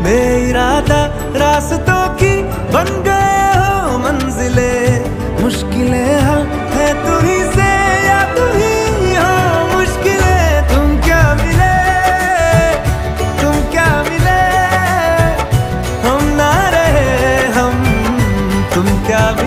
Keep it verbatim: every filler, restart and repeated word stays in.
बेइरादा रास्तों की बन गए हो मंजिले, मुश्किलें हाँ है तू ही से या तू ही हो मुश्किलें। तुम क्या मिले, तुम क्या मिले, हम ना रहे हम, तुम क्या